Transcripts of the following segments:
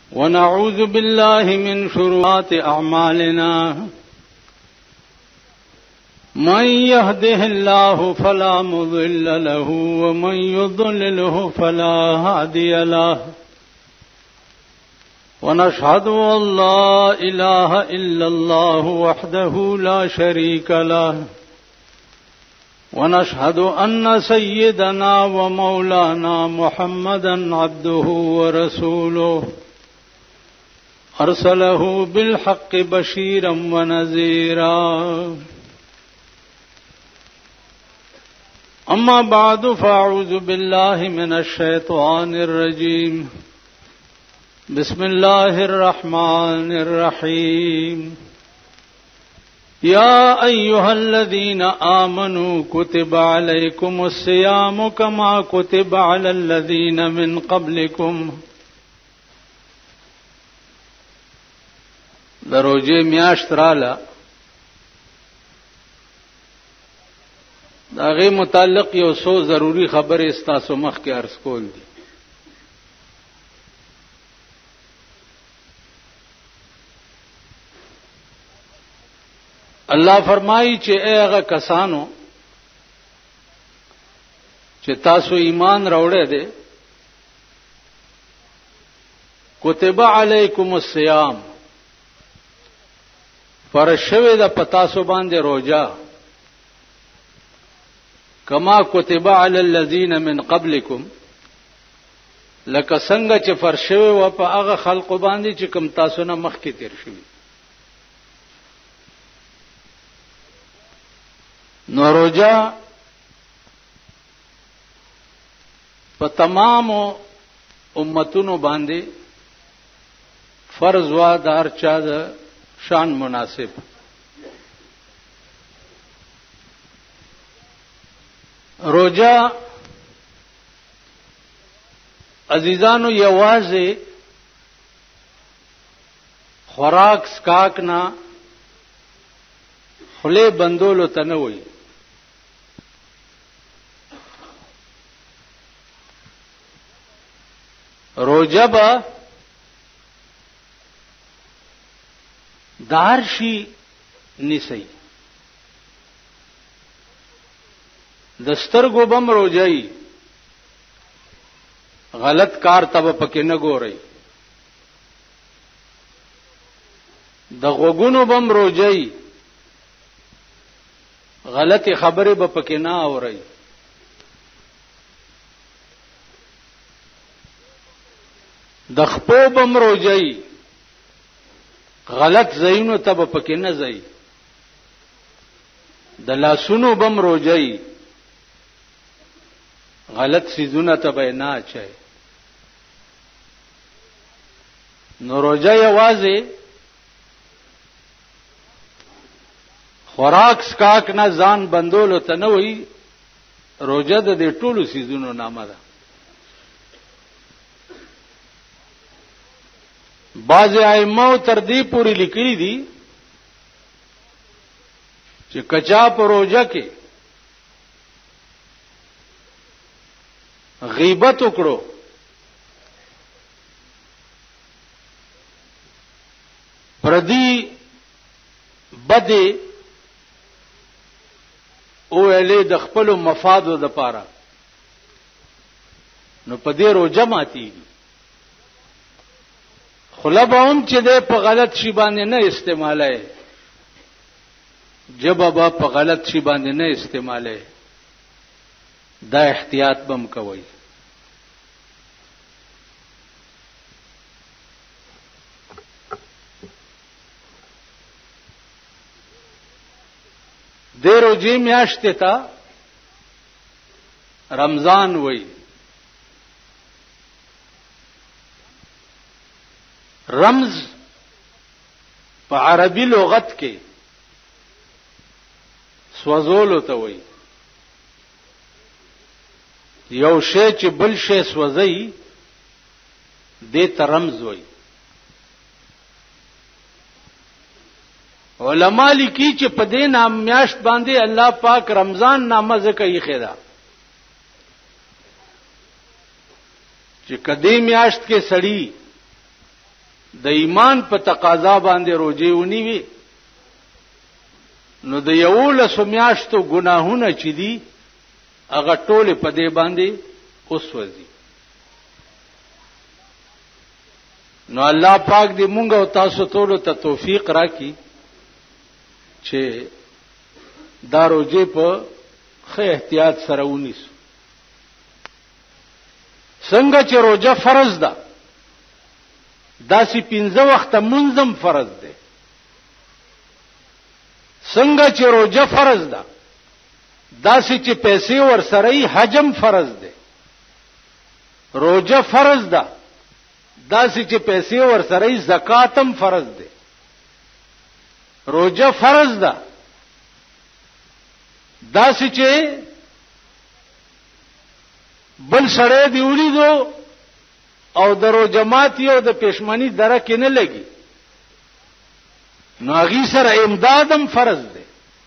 ونعوذ بالله من شرور أعمالنا من يهده الله فلا مضل له ومن يضلله فلا هادي له ونشهد أن لا إله إلا الله وحده لا شريك له ونشهد أن سيدنا ومولانا محمدا عبده ورسوله أرسله بالحق بشيرا ونذيرا أما بعد فأعوذ بالله من الشيطان الرجيم بسم الله الرحمن الرحيم يا أيها الذين آمنوا كتب عليكم الصيام كما كتب على الذين من قبلكم دروجه میاشت راله داغه متعلق یو څو ضروری خبره استاسو مخ کې عرض کول دي. الله فرمایي چې هغه کسانو چې تاسو ایمان راوړی دي کتب علیکم الصیام فرض شوی د پتاسو باندې روزه کما کتب علی الذین من قبلکم لکه څنګه چې فرض شوی و په هغه خلق باندې چې کوم تاسو نه مخکې تیر شوی. نو روزه په تمام امتونو باندې فرض وا دار چا د شان مناسب. روزه عزیزانو یوازې خوراک سکاک نه خله بندولو ته نه وي. روزه به دارشي نسی دسترګو بم روزي غلط کار تب پکې نه ګوري د غوګونو بم روزي غلطي خبره به پکې نه اوري د خپو بم روزي غلط زینو تب پکې نه زئی د لاسونو بم روزي غلط سيزونه تب نه اچي. نو روزه یوازې خوراک سکاک نه ځان بندولو ته نه وي. روزه د دې ټولو سيزونو نامه ده. بعض ائمه تر دې پوری لیکلي دي چې کچا په روزه کې غیبت وکړو پردی بده او له د خپل مفادو د پاره نو په دې روزه ماتي خلبهم چې ده په غلط شی باندې نه استعماله جبابا په غلط شی باندې نه استعماله دا احتیاط بم کوي. د روزي میاشت ته رمضان وای. رمز په عربي لغت کې سوزولو ته وای. یو شی چې بل شی سوزي دې ته رمز وای. علماء لیکي چې په دې نام میاشت باندې الله پاک رمضان نامه ځکه یې خېدا چې کدی میاشت کې سړی د ایمان په تقاضا باندې روزه ونیوي نو د یو لسو میاشتو ګناهونه چې دي هغه ټول په دې باندې اوسوځي. نو الله پاک دې مونږ او تاسو ټول ته توفیق راکړي چې دا روزه په ښه احتیاط سره ونیسو. څنګه چې روزه فرض ده داسې 15 وخته منظم فرض ده. څنګه چې روزه فرض ده داسې چې پیسې ور سره حجم فرض ده. روزه فرض ده داسې چې پیسې ور سره زکاتم فرض ده. روزه فرض ده داسې چې بل سره دی ولیدو او درو جماعت یو د پښمنی درکه نه لګي نو هغه سره امدادم فرض ده.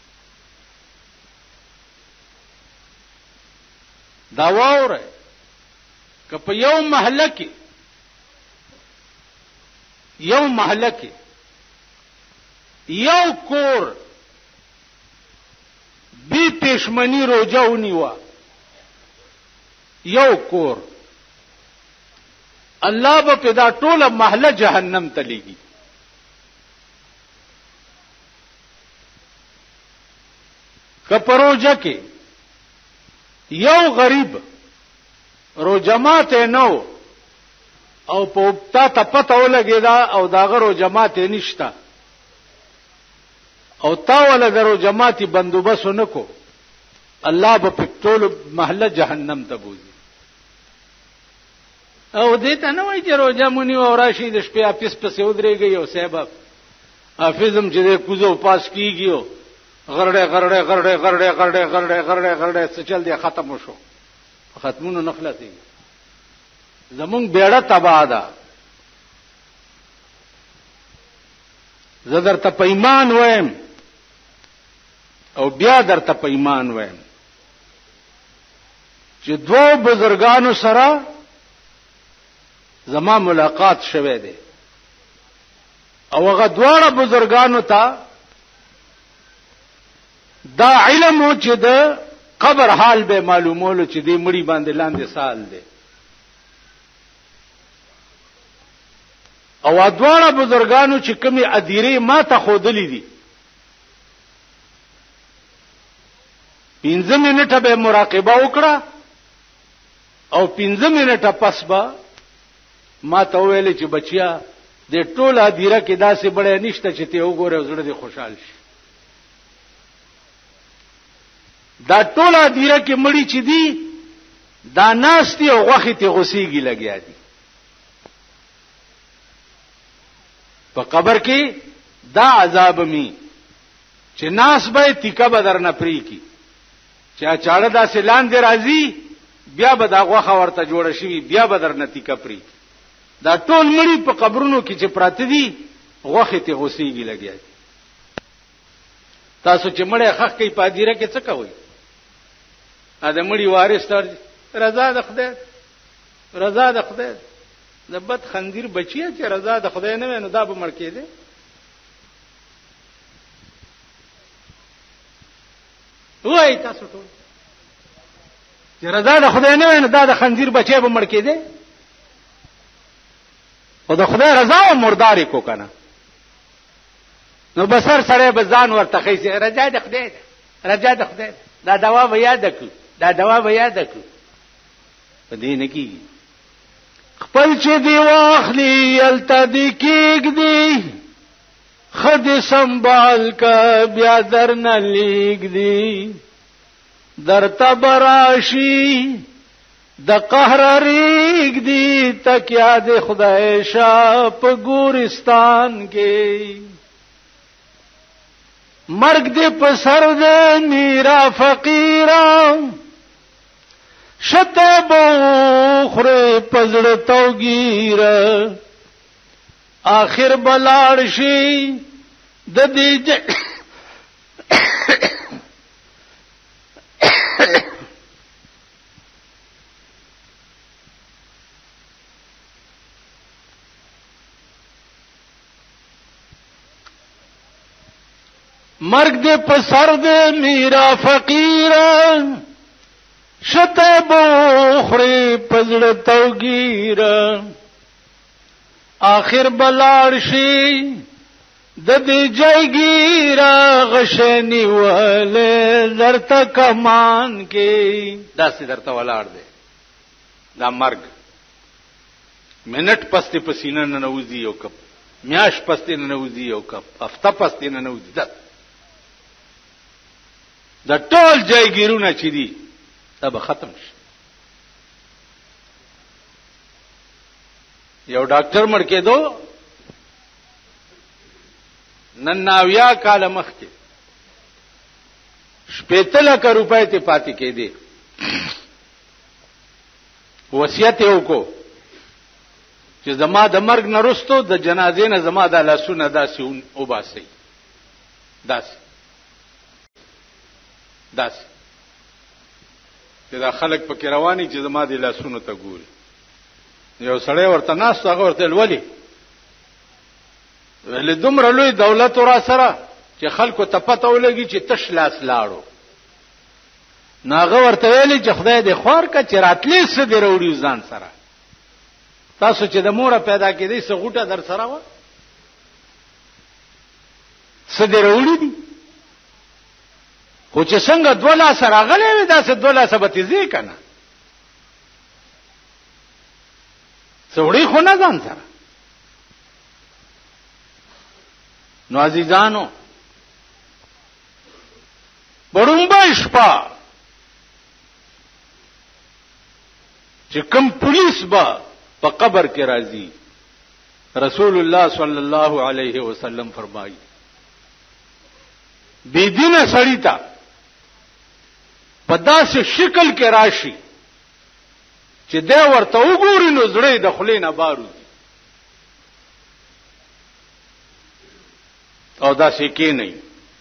دا وره که په یو محله کې یو کور بی پښمنی روزه ونیوا یو کور الله به پیدا ټوله محله جهنم ته لېږي. که په روزه کې یو غریب روزه ماته نو او په تا پته ولګیدا او داغه روزه ماته نشتا او تا ولا درو جماعتي بندوبست نکو الله به په ټول محله جهنم ته بوزي. او دې ته نه وایي چې روزه مونږ او راشي د شپې اپس پسې ودرېږي او صاحب حافظم چې کوزو پاس کیږي غرړې غرړې غرړې غرړې غرړې غرړې غرړې غرړې څه چل دی ختم وشو ختمونو نخلتي زمونږ بیړه تباہ ده. زه درته په ایمان وایم او بیا درته په ایمان وایم چې دوه بزرګانو سره زما ملاقات شوه دی او هغه دواړه بزرګانو ته دا علم و چې د قبر حال به معلومولو چې دې مړی باندې لاندې سال دی او ادواره بزرګانو چې کومي اديره ما ته خودلې دي 15 منټه به مراقبه وکړه او 15 منټه پس به ما ته ویل چې بچیا د ټوله اديره کې داسې بڑے نشته چې ته وګوره زړه دې خوشحال شي. دا ټوله اديره کې مړی چې دي دا ناشتي او غوخي ته غسیږي لګیا دي. په قبر کې دا عذاب می چې ناس به تیکا بدر نه پری کی چا چاړه دا سلان دی راځي بیا به دا غوخه ورته جوړ شي بیا بدر نه تیکا پری. دا ټول مړی په قبرونو کې چې پراته دي غوخه ته غسیږي لګیا دي. تاسو چې مړی خخ کې پادیره کې څه کوي؟ ا د مړی وارث تر رضا د خدای رضا د خدای د بد خندیر بچیا چې رضا د خدای نه نو دا به مړ کېده. وای تاسو ټول چې رضا د خدای نه نو دا د خندیر بچیا به مړ کېده او د خدای رضا او مرداري کو کنه نو بسر سره به ځان ورته خېسي رضا د خدای رضا د خدای دا دوا به یاد کړو دا دوا به یاد کړو په دې نه کې خپل چې دی واخلی الته دی کېږدي خد سنبال کا بیا در نه لیږدي درته براشي د قهر ریږدي تکیا د خدای شاه په ګورستان کې مرګ دې په سر دې میرا فقیران شته بوخره پزړ توګیر آخر بلاړ شي د دې مرگ دے پسر دے میرا فقیر شتے بوخری پزڑ توگیر آخر بلارشی ددی جایگیرا غشنی والے درتا کمان کی داسی درتا ولار دے دا مرگ منٹ پستی پسینه ننوزی یو کپ میاش پستی ننوزی یو کپ هفته پستی ننوزی دا ټول جایگیرونه چې دي دا به ختم شي یو ډاکټر مړ کېدو نن 90 کال مخکې 70 لک روپۍ ته پاتې کېدی وصیت یې وکړو چې زما د مرګ نه وروسته د جنازې نه زما د لاسونه داسې وباسي داسې چې دا خلک پکې رواني چې زما د لاسونو ته ګوري یو سړی ورته ناست هغه ورته ولي ولې دومره لوی دولت ورا سره چې خلکو ته پته ولګي چې تش لاس لاړو ناغه ورته ویلي چې خدای دې خوار کا چې راتلې څه دی وروړي ځان سره تاسو چې د موره پیدا کېدې څه غوټه در سره و څه دی وروړي دي خو چې څنګه دولا سره غلې وي دا څه دولا سبتيزي کنه څوړي خو نه ځان سره نو عزیزانو بڑومبا شپا چې کوم پولیس با په قبر کې راځي رسول الله صلی الله علیه وسلم فرمایي بی دینه سړی تا په داسې شکل کې راشي چې دا ورته وګوري نو زړه د خلینو بارو او داسې کې نه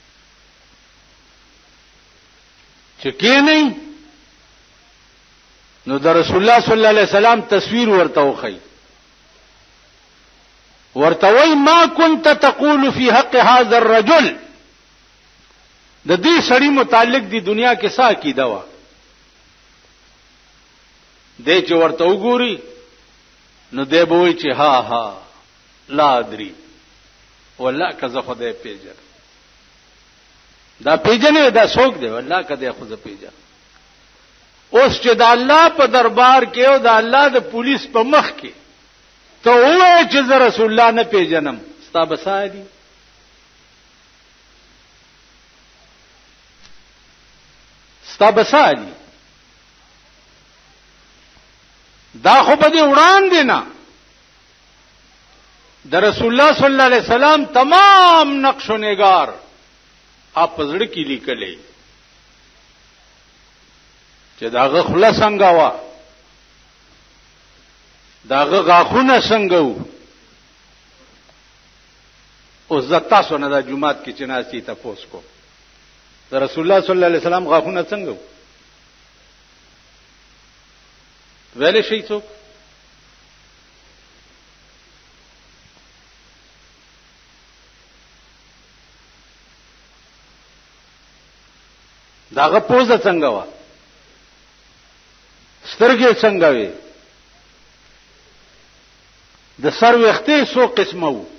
چې کې نه نو د رسول الله صلی الله علیه وسلم تصویر ورته وخی ورته وای ما كنت تقول في حق هذا الرجل د دې سړی متعلق دی دنیا کې څه عقیده و دې چې ورته وګوري نو دې به وای چې ها ها لا ادري والله کزه خدای پیژن دا پیژنې دا څوک دی والله کده خو زه پیژن اوس چې د الله په دربار کې او د الله د پولیس په مخ کې ته وایې چې زه رسول الله نه پیژنم ستا بسادي ستا بسادي دا خو په دې وړاندې نه د رسول الله صلی الله علیه وسلم تمام نقش و نگار اپ زړه کې لیکلې چې داغه خلا څنګه وا داغه غاخونه څنګه وو او زتا سونه د جمعات کې چناسي تاسو کو د رسول الله صلی الله علیه وسلم غاخونه څنګه وو ویلې شي څوک داغه پوزه څنګه وا سترګې څنګه وي د سر وختې سو قسمه وو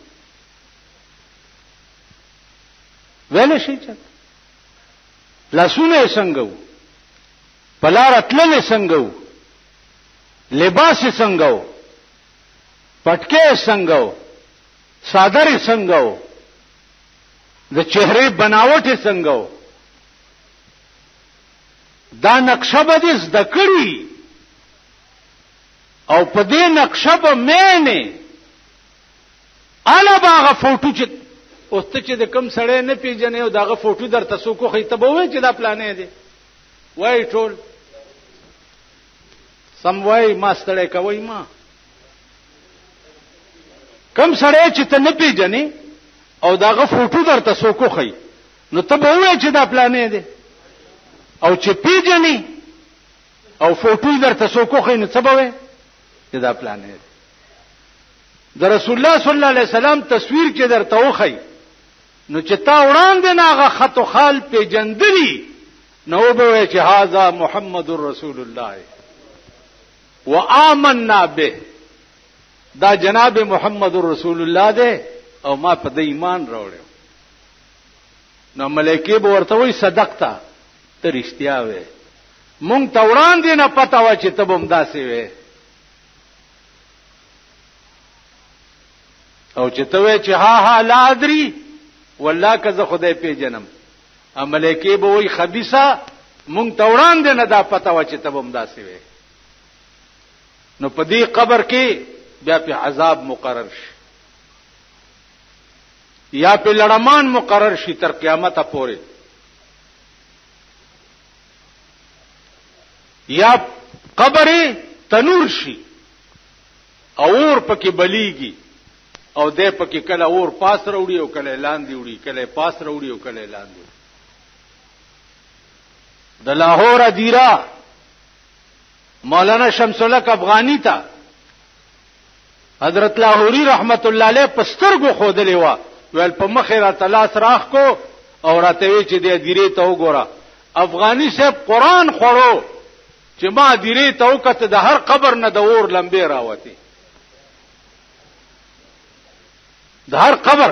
ویلې شي چې لاسونه څنګه وو پلار اتلل څنګه وو لباس څنګه وو پټکې څنګه وو صادر څنګه وو د چهره بناوټ څنګه وو دا نقشه به دې زده کړی او په دې نقشه به مینه انا باغه فوټو چې اوس ته چې د کم سړی نه پیژنې او داغه فوټو درته څوک خو ته به وای چې دا پلانې دی وای ټول سم وای ما ستړی کوي ما کم سړی چې ته نه پیژنې او داغه فوټو درته څوک خو نو ته به وای چې دا پلانې دی او چې پیژنې او فوټو درته څوک خو نو څه به وای چې دا پلان دی د رسول الله صلی الله علیه وسلم تصویر چې درته وخی نو چې تا وړاندې ناغه خط او خال پیجندلی نو به چې هاذا محمد رسول الله وآمنا به دا جناب محمد رسول الله دی او ما په د ایمان راوړم. نو ملائکه به ورته وي صدقتا ته رښتیا وې مونږ ته وړاندې نه پتا و چې ته به هم داسې وې او چې ته وې چې ها لا ادري والله که زه خدای پیژنم ملائکه به وي خبيثه مونږ ته وړاندې نه دا پتا و چې ته به هم داسې وې. نو په دې قبر کې بیا په عذاب مقرر شي یا په لړمان مقرر شي تر قیامت پورې یا قبر تنور شي اور پکې بلیږي او دې پکې کله اور پاس وروړي او کله لاندې وړي کله پاس وروړي او کله لاندې. د لاهور ادیرا مولانا شمس الحق افغانی تا حضرت لاہوری رحمت الله علیه پسترګو خودلې وا ول په مخه را تلاس راخ کو او راته وی چې دې ادیره ته وګوره افغانی صاحب قران خورو چې ما ادیره ته وکړه د هر قبر نه د اور لمبه راوتی د هر قبر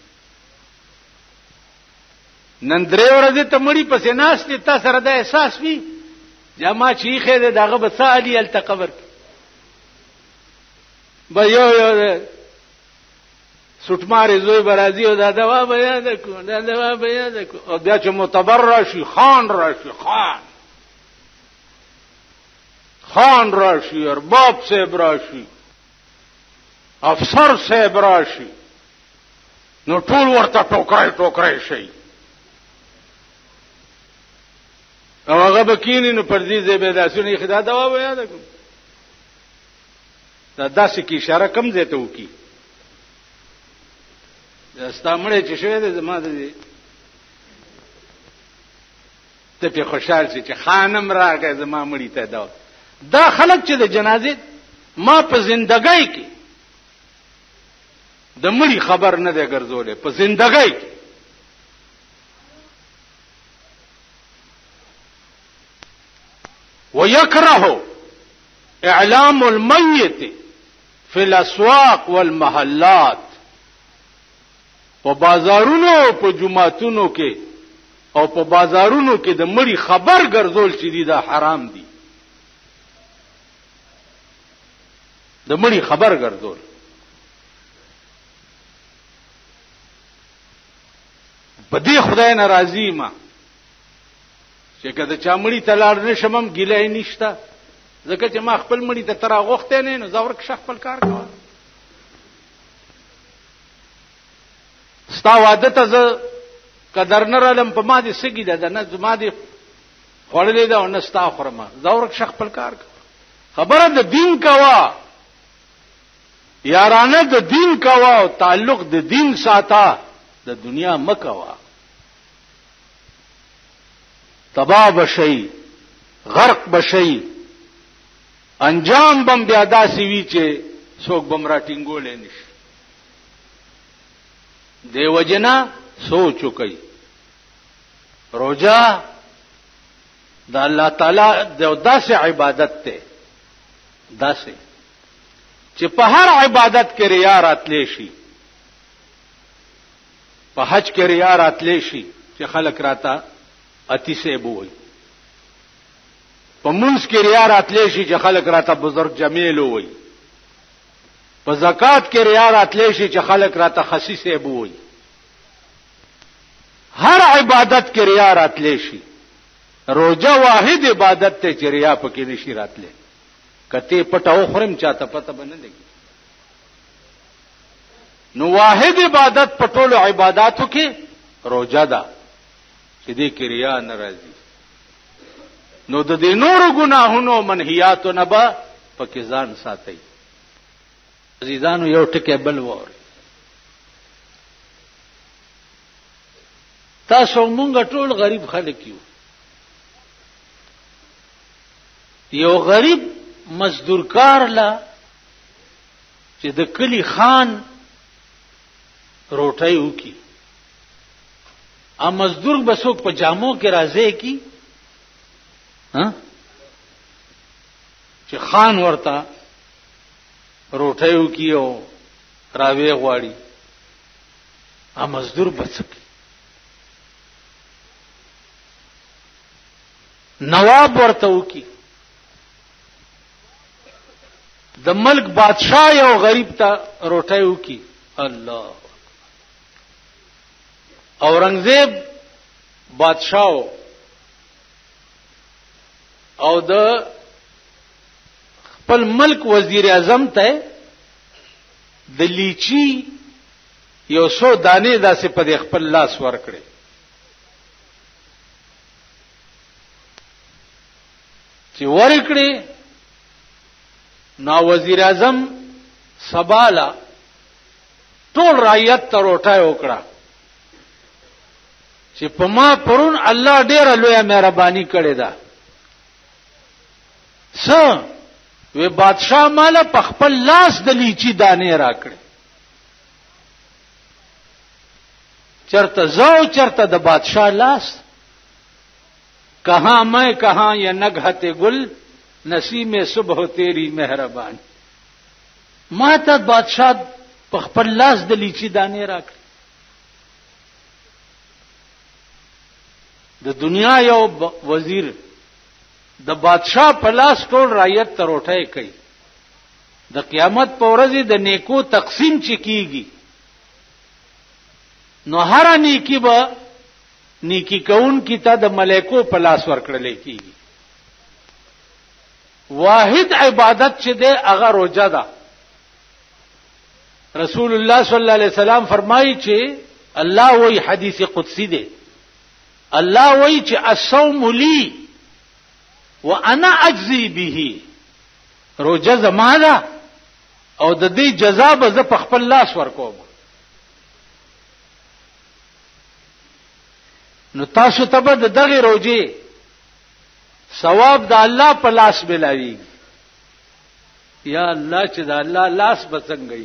نن درې ورځې ته مړی پسې ناشته تا سره د احساس وی جما چې خې دغه بسالی ال قبر به یو سټمارې زوی برازي او دا دوا بیان کو دا دوا بیان کو او بیا چې معتبر راشي خان راشي خان راشي ارباب صاحب راشي افسر صاحب راشي نو ټول ورته ټوکرای شي او هغه بکینی نو پر دې زبیداسونه خدا دوا بیان کو دا داسې کی اشاره کم زیته وکي استامړې چې شوی د زما د ته په خوشحال شي چې خانم راغی زما مړی ته دا خلک چې د جنازې ما په زندګۍ کې د مړی خبر نه دی ګرځولې په زندګۍ کې ويكره اعلام الميت فی الاسواق والمحلات په بازارونو په جمعاتونو کې او په بازارونو کې د مړي خبر ګرځول چې دی دا حرام دي د مړي خبر ګرځول په دې خدای ناراضي ما چې کله چا مړي تلاړ نشمم ګیلې نشتا ځکه چې ما خپل مړی ته تر غوښته نه نو زاور کې خپل کار کوم ستا واده ته ز قدر نه رالم په ما دي سګی ده نه ما دي خړلې ده او نه ستا خرمه زاور کې خپل کار خبره د دین کوا یارانه د دین کوا او تعلق د دین ساته د دنیا مکوا تباہ بشي غرق بشي انجام بم بیا داسې وی چې څوک بم راټینګولې نشي دیو جنا سوچ کوي روزه د الله تعالی د داسې عبادت ته داسې چې په هر عبادت کې ریا راتلی شي په حج کې ریا راتلی شي چې خلک راته اتی سه بوي په منځ کې ریا راتلی شي چې خلک راته بزرگ جمیل وي په زکات کې ریا راتلی شي چې خلک راته خسیسه بوي هر عبادت کې ریا راتلی شي روزه واحد عبادت ته چې ریا پکې نشي راتلی کته پټاو خرم چاته پته بنه لګي نو واحد عبادت پټولو عبادتو کې روزه ده چې دې کې ریا ناراضي نو د دې نورو ګناهونو منهیاتو نه به پکې ځان ساتي عزیزانو یو ټکی بل وور تاسو مونږ ټول غریب خلک یو غریب مزدور کار لا چې د کلی خان روټي وکي ا مزدور بسوک په جامو کې راځي کی ها چې خان ورته روټیو کیو راوي غواړي ا مزدور بسک نواب ورته وکي د ملک بادشاہ یو غریب ته روټیو کی الله اورنګزیب بادشاہ او د خپل ملک وزیر اعظم ته د لیچی یو څو دانې داسې په خپل لاس ورکړي چې ورکړي نو وزیر اعظم سبالا ټول رعیت ته روټای وکړه چې په ما پرون الله ډېر لوی مهرباني کړې ده وی بادشاہ مالا په خپل لاس د لیچی دانې راکړي چرته زو چرته د بادشاہ لاس کہاں میں کہاں یہ نگہت گل نسیم صبح تیری مہربانی ما ته بادشاہ په خپل لاس د لیچی دانې راکړي د دنیا یو وزیر د بادشاہ په لاس ټول رعیت ته روټۍ کوي د قیامت په ورځ د نیکو تقسیم چې کیږي نو هر نیکی به نیکی کون کی ته د ملائکو په لاس ورکړل کیږي واحد عبادت چې ده هغه روزه ده رسول الله صلی الله علیه وسلم فرمایي چې الله وی حدیث قدسی ده الله وی چې الصوم لی وانا اجزی به روزه زما ده او د دې جزا به زه په خپل لاس ورکوم نو تاسو ته به دغه روزه ثواب د الله په لاس ملاوي یا الله چې د الله لاس بڅنګي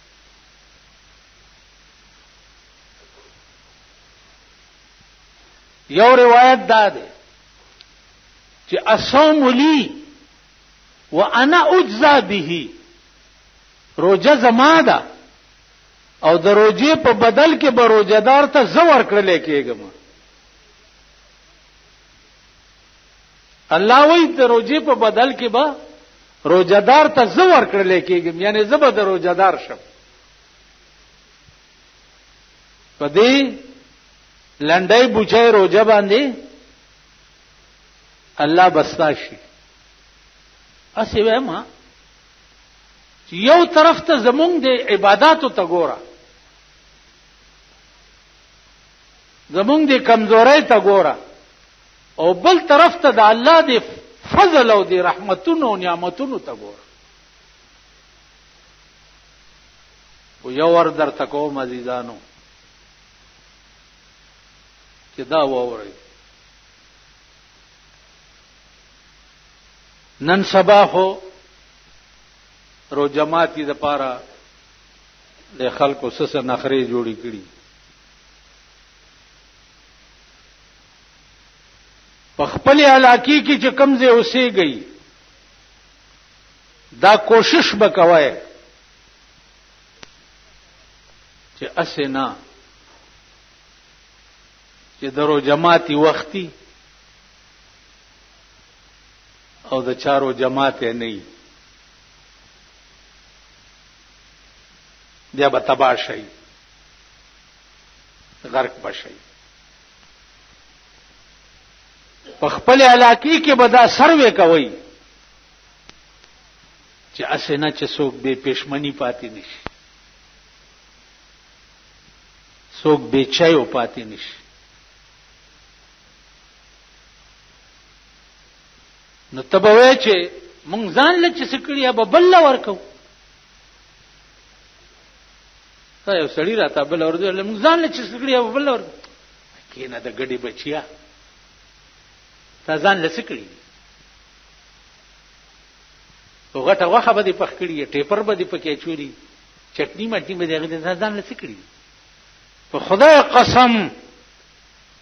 یو روایت دا ده چې اصوم لی وانا اجزا به روزه زما ده او د روزه په بدل کې به روزدار ته زور کړل کېږم الله وی د روزه په بدل کې به روزدار ته زور کړل کېږم یعنی زبر د روزدار شم پدې لنډای بوچای روزه باندې الله بستاشي اسی وېما چې یو طرف ته زمونږ د عبادتو ته ګوره زمونږ د کمزورۍ ته ګوره او بل طرف ته د الله د فضل او د رحمتونو او نعمتونو ته ګوره او یو ور درته کوم عزیزانو چې دا ووري نن سبا هو رو جماعتي د پاره د خلکو سس نخري جوړی کړي په خپل علاقې کې چې کمزې اوسېږي دا کوشش وکوي چې اسنه چې درو جماعتي وختي او د چارو جماعت نه وي بیا به تباہ شي غرق بشي په خپل علاقې کې به دا سروې کوي چې اسنه چې څوک به پښمنی پاتې نشي څوک به چایو پاتې نشي نو تبوي چې مونږ ځان له چې سکړیا به بل ورکو دا یو سړی راته بل ورته مونږ ځان له چې سکړیا به بل ورکو کینه د ګډي بچیا تا ځان له سکړی وګټه واخه به دې پخکړی ټیپر به دې پکې چوری چټنی مټی به دې ځان له سکړی په خدای قسم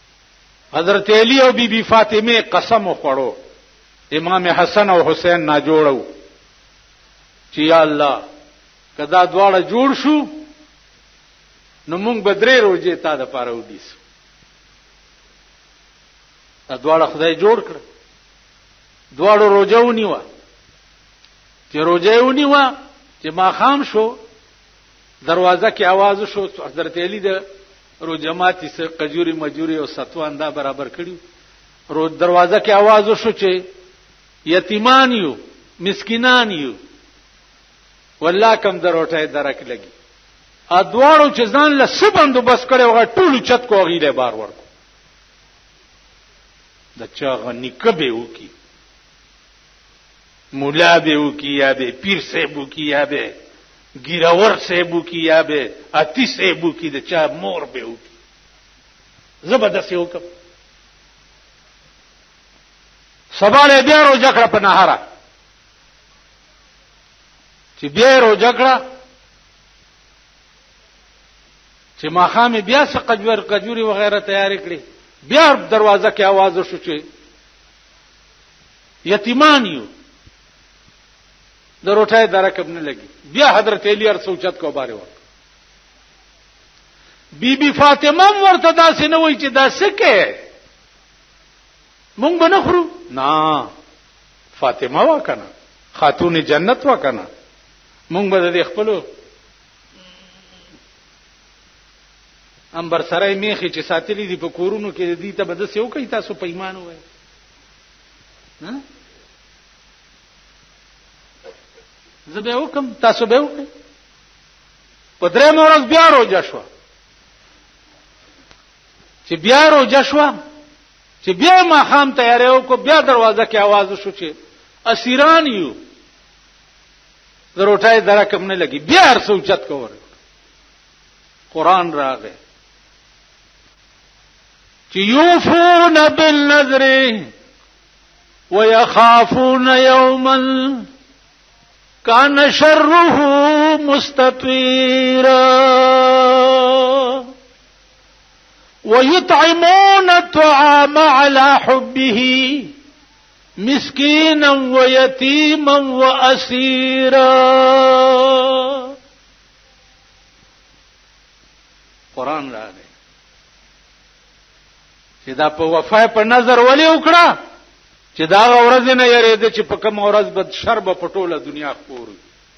حضرت علی او بی بی فاطمه قسم وخوړو امام حسن او حسین نا جوړو چې یا الله کدا دواړه جوړ شو نو مونږ بدرې روزه تا د پاره ودیسو دواړه خدای جوړ کړ دواړو روزه ونیوه چې روزه ونیوه چې ما خام شو دروازه کې आवाज شو حضرت علی د روزه ماتي سره قجوري مجوري او ستوان دا برابر کړیو دروازه کې आवाज شو چې یتیمان یو مسکینان یو والله کم دروټه درک لګي ادوارو چې ځان له سبندو بس کړي وغه ټولو چت کو غیله بار ورکو د چا غنی کبه وکي مولا به وکي یا به پیر صاحب وکي یا به ګیراور صاحب وکي یا به اتی صاحب وکي د چا مور به وکي زبردست وکم سباله بیا رو جکړه په نهاره چې بیا رو جکړه چې ماخامه بیا څه قجوري وغیرہ تیاری کړی بیا دروازه کې आवाज شو چې یتیمان یو د روټای درکب نه لګي بیا حضرت علی ارسوچت کو باره ور بی بی فاطمه ورته داسې نه وای چې دا سکه مونږ به نه خورو نه فاطمه وا کنه خاتون جنت وا کنه مونږ به د خپلو انبر سره میخي چې ساتلې دي په کورونو کې دي ته بده سیو کوي تاسو په ایمان وای ها زبې وکم تاسو به وکم په درې مورز بیا روزه شو چې بیا روزه شو چې بیا ما خام تیارې کو بیا دروازه کې आवाज شو چې اسیران یو دروټای درکم نه لګي بیا هر سوچت کوور قران راغی چې یوفون بالنذر ويخافون يوما كان شره مستطيرا ويطعمون الطعام على حبه مسكينا ويتيما واسيرا قران راغی چې دا په وفای په نظر ولي وکړه چې دا ورځ نه یریده چې په کوم ورځ بد شرب په ټوله دنیا خوري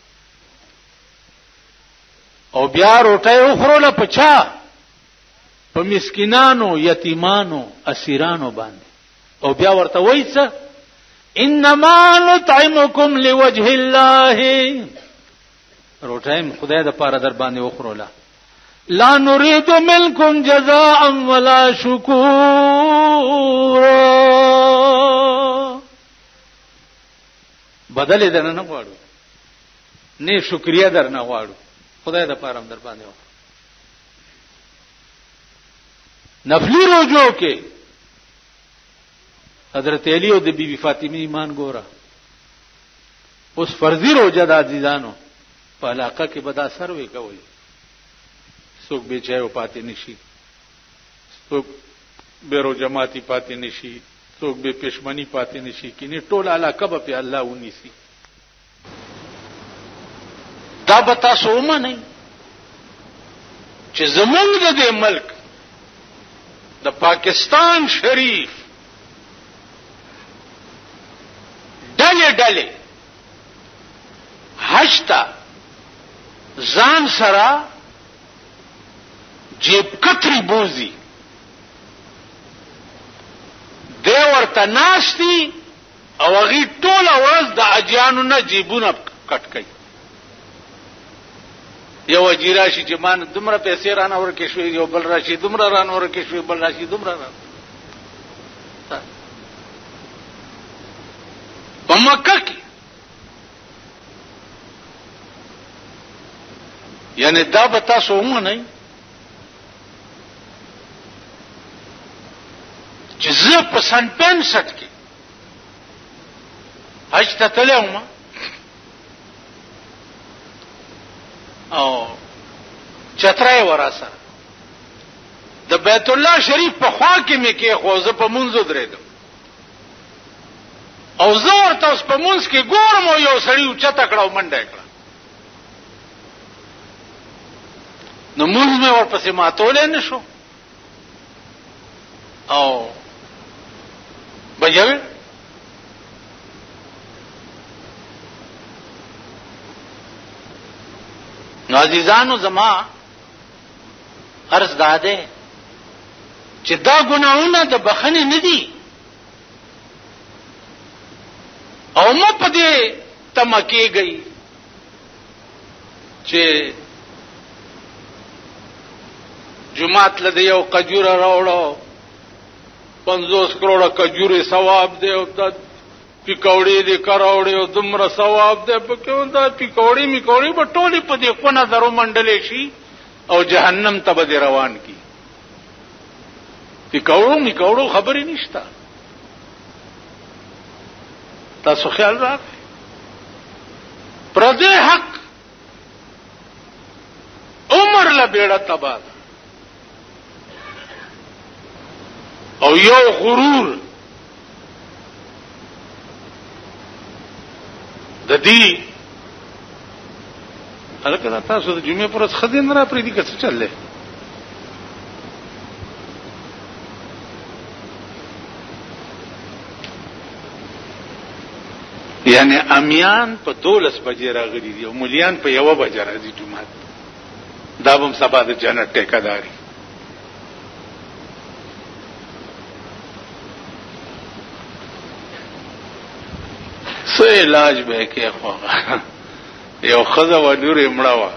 او بیا روټي وخوروله پچا په مسکینانو یتیمانو اسیرانو باندې او بیا ورته وایي څه انما نطعمكم لوجه الله روټي خدای د پاره در باندې وخوروله لا نريد منكم جزاء ولا شكورا بدل دې نه غواړو نه شکریا در نه غواړو خدای د پاره در باندې وکړه نفلی روزو کې حضرت علی او د بیبي فاطمه ایمان ګوره اوس فرضي روزه د عزیزانو په علاقه کې بد اثر وی کوي څوک به چایو پاتې نشي څوک به رو جماعتي پاتې نشي څوک به پښمنی پاتې نشي کینه ټول علاقه به الله ونیسي دا به تاسو ومنئ چې زمونږ د ملک د پاکستان شریف ډلې حج ته ځان سره جیب کتری بوزي دی ورته ناشتي او هغه ټول ورځ د اجیانو نه جیبونه کټ کوي یو اجیراشي چې مان دومره پیسې رانه ورکې شوې یو بل راشي دومره رانه ورکې شوې بل راشي دومره رانه په مکه کې یعنی دا به تاسو ومنئ چې زه په 65 کې حج ته تلم او چترای ورا سره د بیت الله شریف په خوا کې مې کې خو زه په منځو درېدم او زه ورته اوس په منځ کې ګورم او یو سړی اوچته کړه او منډه یې کړه نو منځ مې ورپسې ماتولی نه شو او بجوي نو عزیزانو زما عرض داده چې دا ګناهونه د بخښنې نه دي او مو په دې تمه کېږئ چې جماعت له یو کجوره راوړو 50 کروڑه کجوري ثواب دی او د پکوړې دې کراوړې او دومره ثواب دی په کوم دا پکوړې میکوړې په ټولي په دې کو نظر منډلې شي او جهنم ته به روان کی پکوړو میکوړو خبرې نشته تاسو خیال راکړئ پردې حق عمر له بیړه تباہ او یو غرور د دې هلکه تاسو د جمعې پر ورځ خدین را پرې دي که څه چل دی یعنی امیان په 12 بجې راغلي دي او مليان په 1 بجې راځي جمعه دا به سبا د جنت ټیکاداري څه علاج به کې خو یو خزه و لوري مړه و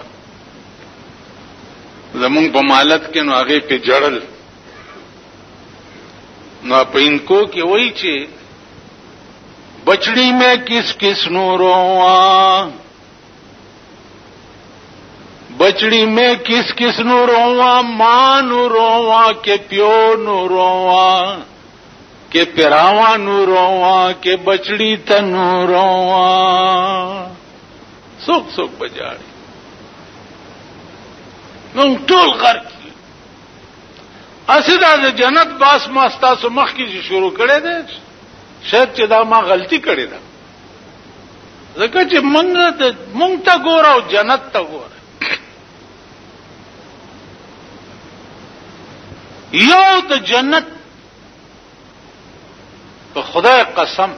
زمونږ په مالت کې نو هغه په جړل نو په انکو کې وایي چې بچڑی میں کس کس نو رواں بچڑی میں کس کس نو رواں ماں نو رواں کہ پیو نو رواں کہ پیراواں نو رواں کہ بچڑی تنو رواں سوک سوک بجاڑی نو ټول غر کی اسدا جنت باس ماستا سو مخ کی شروع کړي دي شاید چې دا ما غلطی کړې ده ځکه چې مونږ ته ګوره او جنت ته ګوره یو د جنت په خدای قسم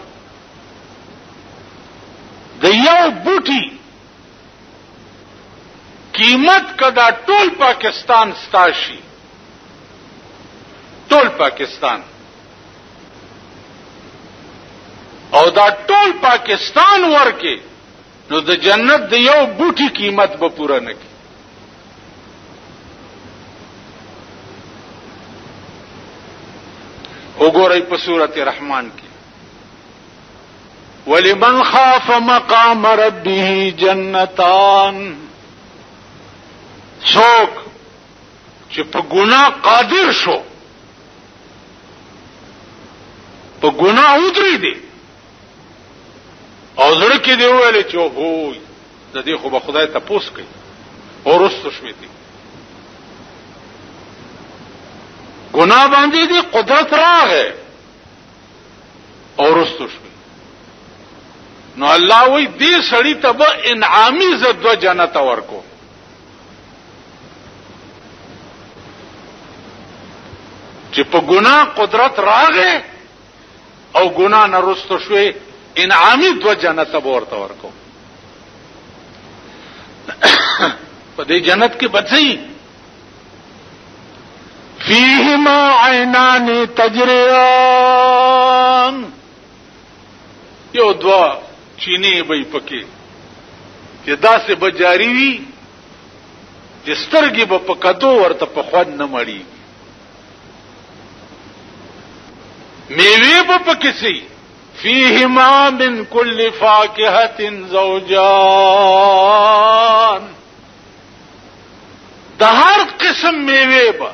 د یو بوټي قیمت کدا ټول پاکستان ستاشي ټول پاکستان او دا ټول پاکستان ورکه نو د جنت د یو بوټي قیمت به پوره نه کی وګورئ په سورته رحمان کې ولمن خاف مقام ربه جنتان څوک چې په ګناه قادر شو په ګناه ودرې دي او زړه کې دی ویل چې وای د دې خو به خدای تاسو کوي او رستو شوي دي ګناه باندې دي قدرت راغې او رستو شوي نو الله وی دې سړی ته به انعامي زد و جنت ورکو چې په ګناه قدرت راغې او ګناه نه رستو شوي انعامی دو جنت ورته ورکو په دې جنت کې بچي فیهما عینان تجریان یو دوا چینه به پکې چې داسې بجاری وي چې سترګې به په کدو ورته په خوان نه مړي میوه به پکې سي فيهما من كل فاكهة زوجان د هر قسم میوه به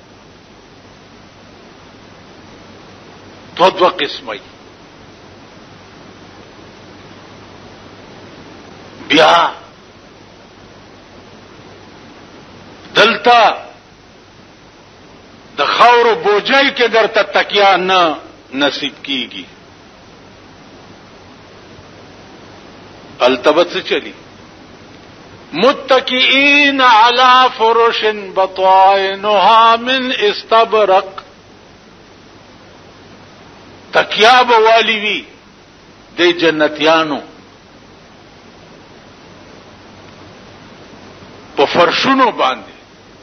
دو قسمه بیا دلتا د خاور بوجای کې درته تکیا نه نصیب کیږي. التبت سے چلی متکئین علی فرش بطائنها من استبرق. تکیا بوالی وی دی جنتیانو په فرشونو باندې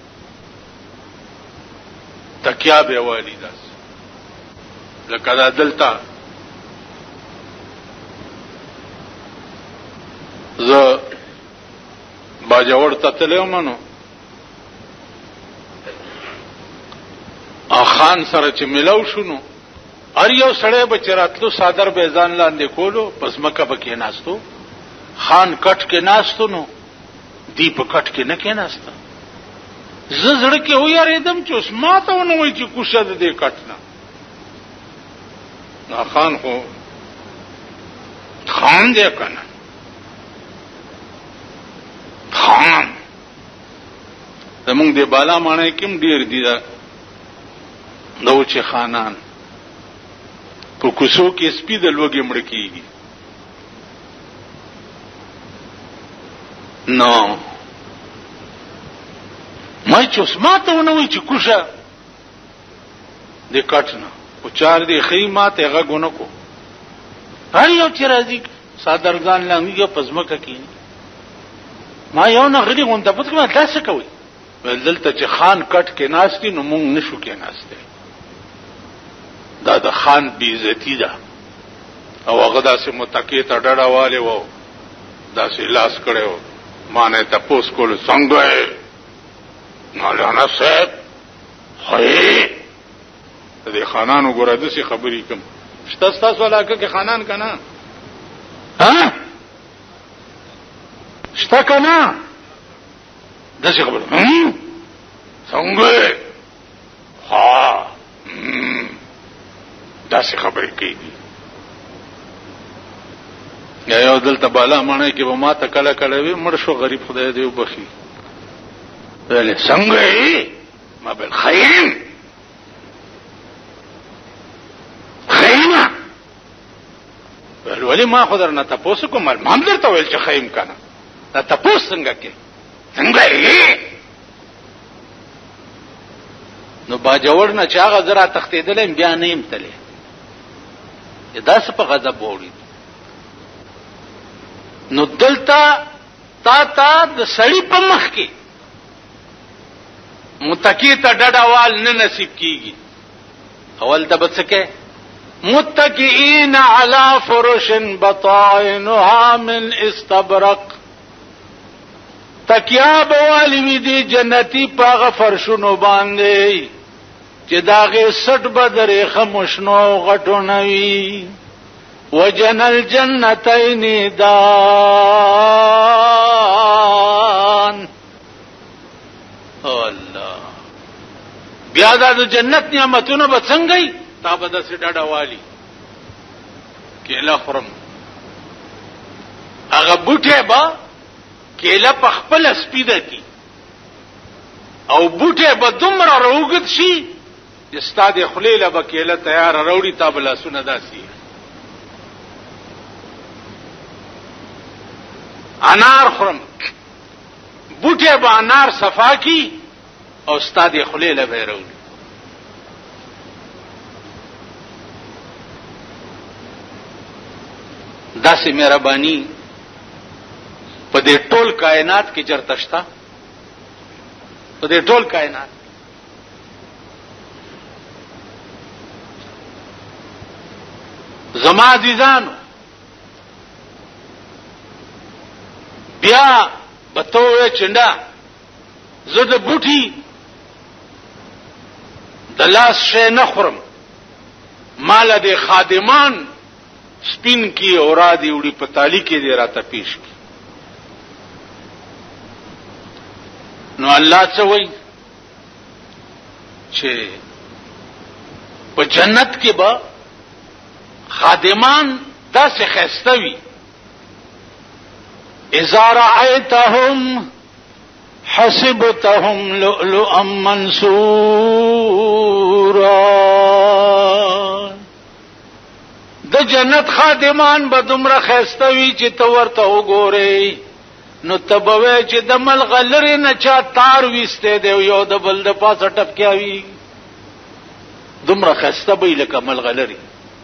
تکیا بوالی داس لکه دا دلتا ز باجوړ ته تلو منو خان سره چې ملو شونو ار یو سړی بچراتلو صادر بیزان لاندې کولو پس مکه بکې ناستو خان کټ کې ناستو نو دی په کټ کې نه کې ناستا زړه کې و یاریدم چې اوس ماته ونه وای چې کوشه دې کټ نه خان خو خان دې کنه خان زمونږ د بالا معنی کوم ډیر دي دا نو چې خانان په کوڅو کې سپي د لوګي مړ کیږي نو ما چې اسماته ونه وي چې کوشه د کټنه او چار دی خیمات هغه غونه کو هر یو چې راځي صادرګان لاندې پزمکه کینی ما یو نه غلی غونډه پټ کړه تاسو کوي دلته چې خان کټ کې ناشتي نو مونږ نشو کې ناشته دا د خان بی عزتی ده او هغه داسې متکی ته ډډه والے وو داسې لاس کړو مانه تاسو کول څنګه مولانا صاحب هي دې خانانو ګوره د څه خبرې کوم شته تاسو علاقه کې خانان کنا ها شته کنا د څه خبره څنګه ها دا څه خبرې کوي یو دلته بالا معنی کې به ما ته کله کله وي مړ شو غریب خدای دې وبخي ولې څنګه ما بل خیر خیمه ولې ما خدای نه تاسو کوم ما درته ویل چې خیم کنه دا تاسو څنګه کې څنګه نو باجوړ نه چې هغه زرا تختیدل بیا نه يم تلې دا څه په غضب ووري نو دلتا تا د سړی په مخ کې متکی ته ډډاوال نه نصیب کیږي اول د بچکه متکئین علی فرش بطائنها من استبرق. تکیا بوالی دی جنتی پاغ فرشونو باندې چې داغه سټ بدرې خموشنو غټو نوي وجن الجنتین دان. الله بیا د جنت نعمتونو به څنګه تا به د سټاډا والی کېلا خرم هغه بوټه با کېلا په خپل سپیده کی او بوټه به دومره روغت شي استاد خلیله به کېلا تیار وروړي تا بلا سونه داسي انار خرم بوټه به انار صفا کی او استاد خلیله به وروړي. داسې مهرباني په دې ټول کائنات کې چرته شته په دې ټول کائنات زما عزیزانو بیا بتوې چندا زه د بوټي د لاس شې نه خورم مال د خادمان سپین کی اورادی وړي په تالی کې دی راته پیش کی نو الله څه وایي چې په جنت کې به خادمان داسې خسته وي اذا رأيتهم حسبتهم لؤلؤا منثورا. د جنت خادمان به دومره ښایسته وي چې ته ورته وګورې نو ته به وایې چې د ملغلرې نه چا تار ویستی دی یو د بل د پاسه ټپکیاوي. دومره ښایسته به وي لکه ملغلرې.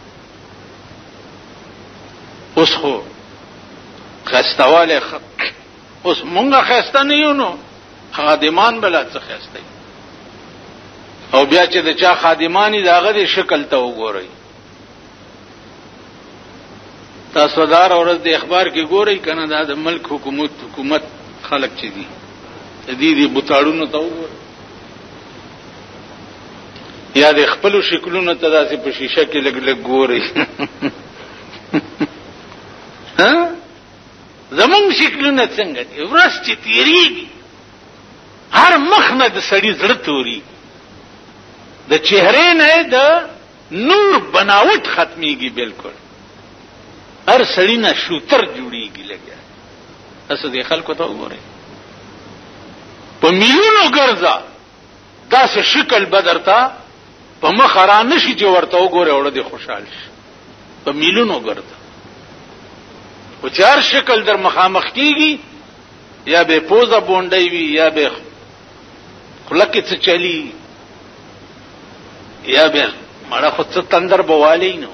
اوس خو ښایستهوالی اوس مونږه ښایسته نه یو نو خادمان بلا څه ښایسته او بیا چې د چا خادمانی د هغه د شکل ته وګورئ. تاسو دار اورز د اخبار کې ګورئ کنه دا د ملک حکومت خلق چې دي دې بوتاړونو ته وګورئ یا د خپل شکلونو ته داسې په شیشه کې لګ لګ ګورئ. ها زمون شکلونه څنګه دي ورځ چې تیریږي هر مخ نه د سړي زړه توري د چهره نه د نور بناوټ ختميږي بالکل هر سړی نه شوتر جوړیږي لګیا. تاسو دې خلکو ته وګورئ په میلیونو ګرځا داسې شکل بدرتا په مخ را نشي چې ورته وګورئ اور دې خوشحال شي. په میلیونو ګرځا او چار شکل در مخامخ کیږي یا به پوزا بونډي وي یا به خلک څه چلی یا به مړه خود څه تندر بوالی نو.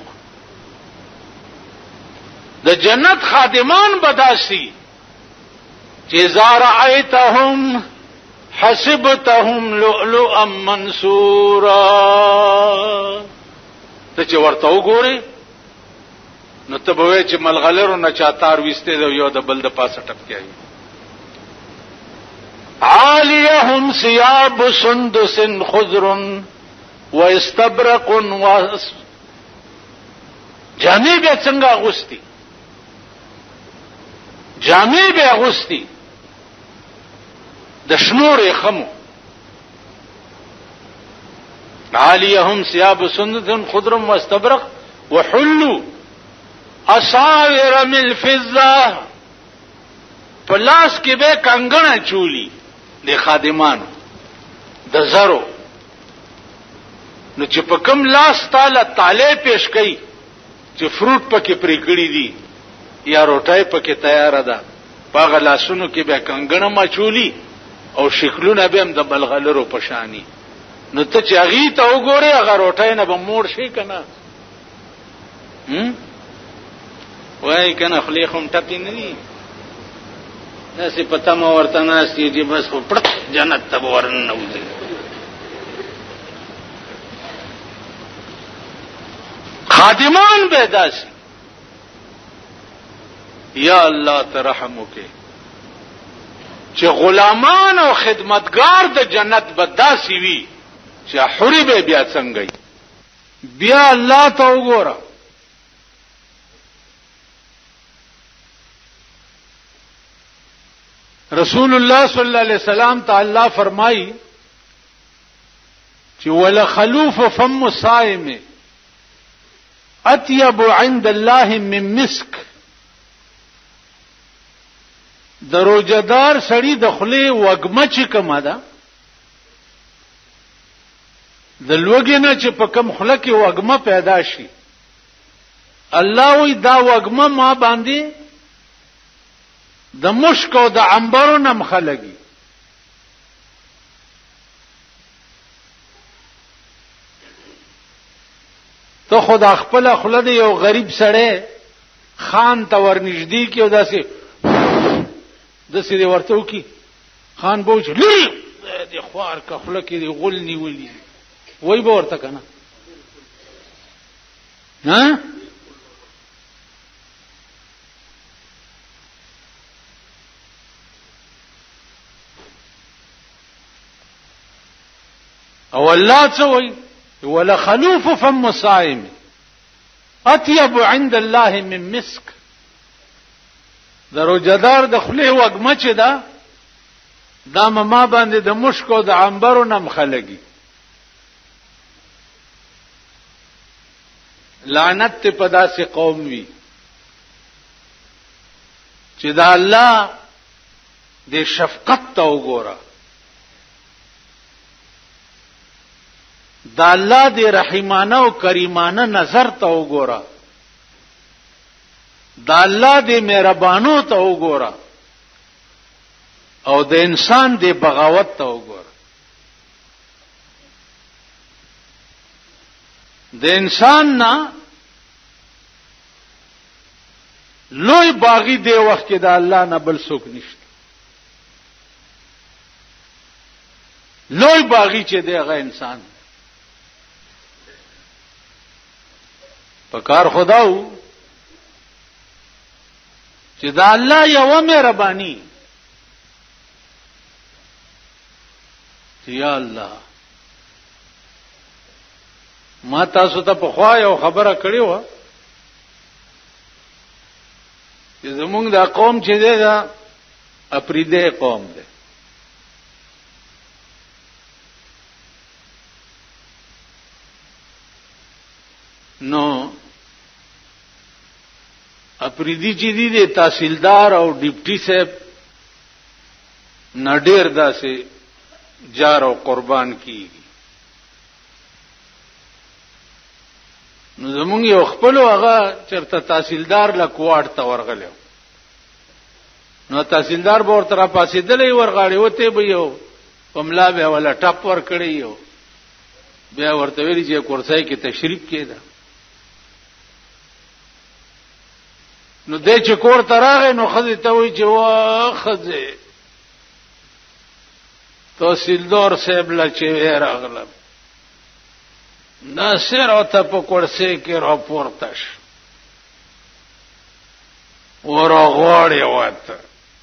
د جنت خادمان بداسي چې زارعتهم حسبتهم لؤلؤا منثورا. ته چې ورته وګورې نو ته به وایې چې ملغلرو نه چا تار ویستی دی یو د بل د پاسه ټپکیږي. عالیهم ثياب سندس خضر واستبرق جامې به څنګه اغوستي جامې به اغوستي د شنو ریخمو. عالیهم ثياب سندس خضر واستبرق وحلوا اساور من فضه. پلاس کې به کنګڼه چولی د خادمانو د زرو نو چې په کوم لاس تعالی تاله پیش کړي چې فروټ پکې پرې کړی دي یا روټای پکې تیار ده پاغه لاسونو کې به کنګڼه مچولی او شکلونه به هم د بلغلرو پشانی. نو ته چې هغه ته وګوره هغه روټای نه به موړ شي کنه وای کنه خلیخم ټپی نه دي داسې پتا ما ورته ناستې دي بس خو پړ جنت ته ورننه وځي. خادمان به داسې یا الله ته رحم وکړي چې غلامان او خدمتگار د جنت به داسې وي چې حوري به بیا څنګه بیا الله ته وګوره. رسول الله صلی الله علیه وسلم تعالی فرمایي چې ولا خلوف فم الصائم اطيب عند الله من مسك. د روزدار سړی د خلی وګمه چې کومه ده د لوګي نه چې په کوم خله کې وګمه پیدا شي الله وی دا وګمه ما باندې د مشک او د عنبرو نه مخلګي. ته خدا خپل خله دی یو غریب سړی خان ته ورنږدې کی او داسې ورته وکي خان بوج لري د خوار کخله کې دی غول نیولې وای به ورته کنه ها او الله څه وای ولا خلوف فم الصائم اطيب عند الله من مسك. د روزدار د خله وګمه چې دا ما باندې د مشک او د عنبرو نه مخلګي. لعنت په داسې قوم وي چې دا الله د شفقت ته وګوره، د الله د رحیمانه او کریمانه نظر ته وګوره، د الله د مهربانو ته وګوره، او د انسان د بغاوت ته وګوره. د انسان نه لوی باغی دی وخت کې د الله نه بل څوک نشته. لوی باغی چې دی هغه انسان دی. په کار خداو چې د الله یو مهرباني، یا الله ما تاسو ته په خوا یو خبره کړې و چې زمونږ دا قوم چې دی دا اپریده قوم دی. نو اپریدي چې دی د تحصیلدار او ډیپټي صاحب نډیر داسې جار او قربان کیږي. نو زمونږ یو خپل هغه چرته تحصیلدار له کوارټ ته ورغلو، نو تحصیلدار به ورته را پاسېدلې ورغاړي وته به یو پملا به ولا ټاپ ور کړی یو، بیا ورته ویلي چې کورسای کې تشریف کېده. نو دې چې کور ته راغی نو خځې ته وایي چې وا خځې تحصیلدار صاحب لا چې راغلم ناصر او ته په کورسۍ کې راپورته شو ورغواړې وته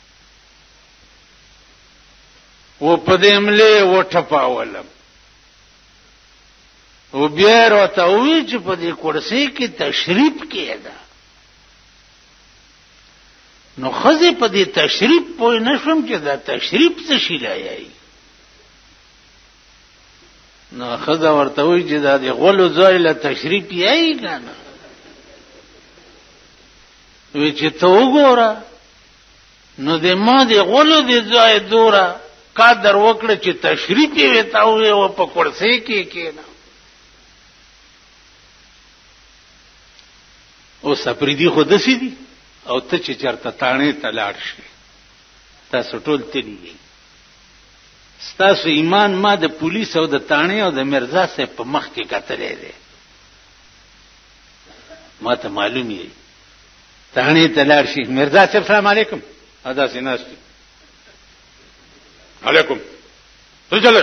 و په دې ملې وټپاولم و بیا راته وایي چې په دې کورسۍ کې تشریف کېده. نو خزه په دې تشریف پوه نشم چې دا تشریف څه شي لایي. نو خزه ورته وایي چې دا د غولو ځای له تشریف یې کنه. وی چې ته وګوره نو د ما د غولو د ځای دوره قدر وکړه چې تشریف یې وتا وي او په کورسۍ کې کېنه. او سپریدي خو دسی دي او ته چې چرته تانه تلاړ شي تاسو ټول تللی. ستاسو ایمان ما د پولیس او د تانه او د مرزا سره په مخ کې کتلې ده. ما ته معلوم یې تانه تلاړ شي مرزا صاحب السلام علیکم ادا سیناست علیکم څه چل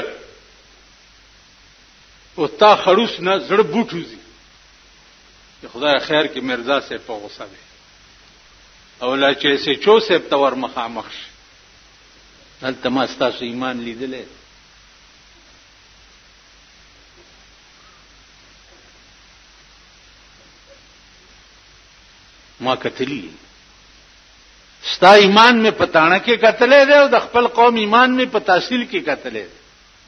او تا خروس نه زړه بوټوزي خدای خیر کې مرزا صاحب په غوسه ده او لا چې سه چو سه تور مخامخ دلته ما ستاسو ایمان لیدلې. ما کتلی ستا ایمان میں پتانا کې کتلې ده او د خپل قوم ایمان میں په تحصیل کې کتلې ده.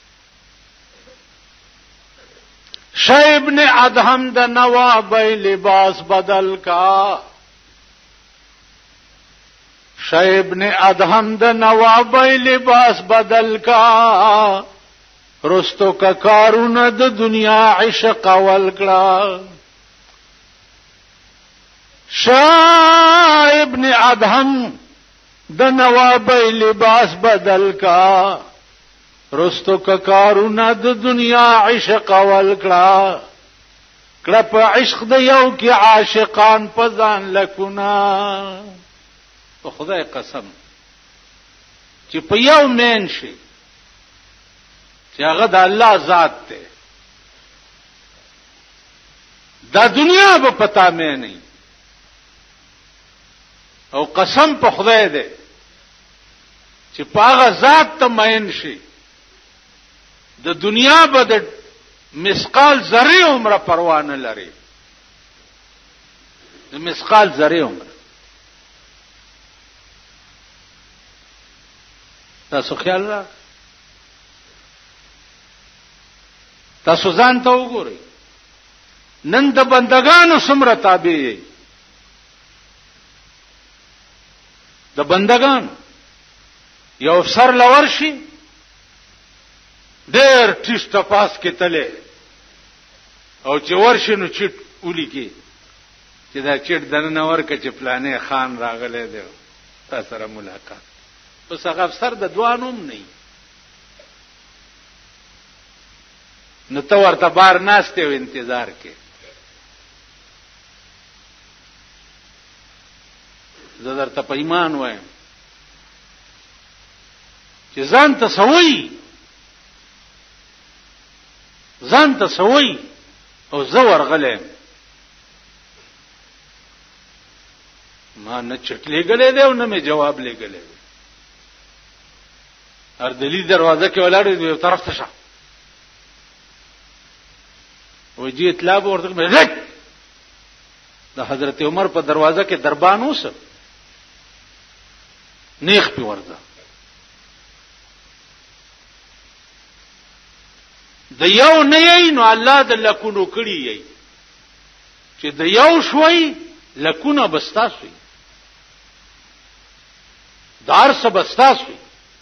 شیخ ابن ادهم د نواب لباس بدل کا شیخ ابن ادهم د نواب لباس بدل کا رستو کا کارونه د دنیا عشق ول کړه. شیخ ابن ادهم د نواب لباس بدل کا رستو کا کارونه د دنیا عشق ول کړه. کړه په عشق د یو کې عاشقان پزان لکونا. په خدای قسم چې په یو مین شي چې هغه د الله ذات دی دا دنیا به پتا مې نه او قسم په خدای دی چې په هغه ذات ته مین شي د دنیا به د مسقال ذره عمره پروا نه لري. د مسقال ذره عمره تاسو خیال را تاسو ځان ته وګورئ نن د بندگانو څومره تابع یې. د بندگان یو سر لور شي ډېر ټیس ټپاس کې تله او چې ورشي نو چټ اولی کې چې دا چټ دنه ورکه چې پلانې خان راغله دی تا سره ملاقات اوس هغه افسر د دوانوم نه نو ته ورته بار ناشته و انتظار کې زه درته په ایمان وایم چې ځان ته سوي او زه ورغلم ما نه چټلې غلې دی او نه مې جواب لګلې هر دلی دروازه کې ولاړ دی یو طرف ته شه وجی اطلاع ورته مې د حضرت عمر په دروازه کې دربان اوس نیخ په ورځه د یو نه یې نو الله د لکونو کړی یې چې د یو شوي لکونه بستاسوي دار سه بستاسوي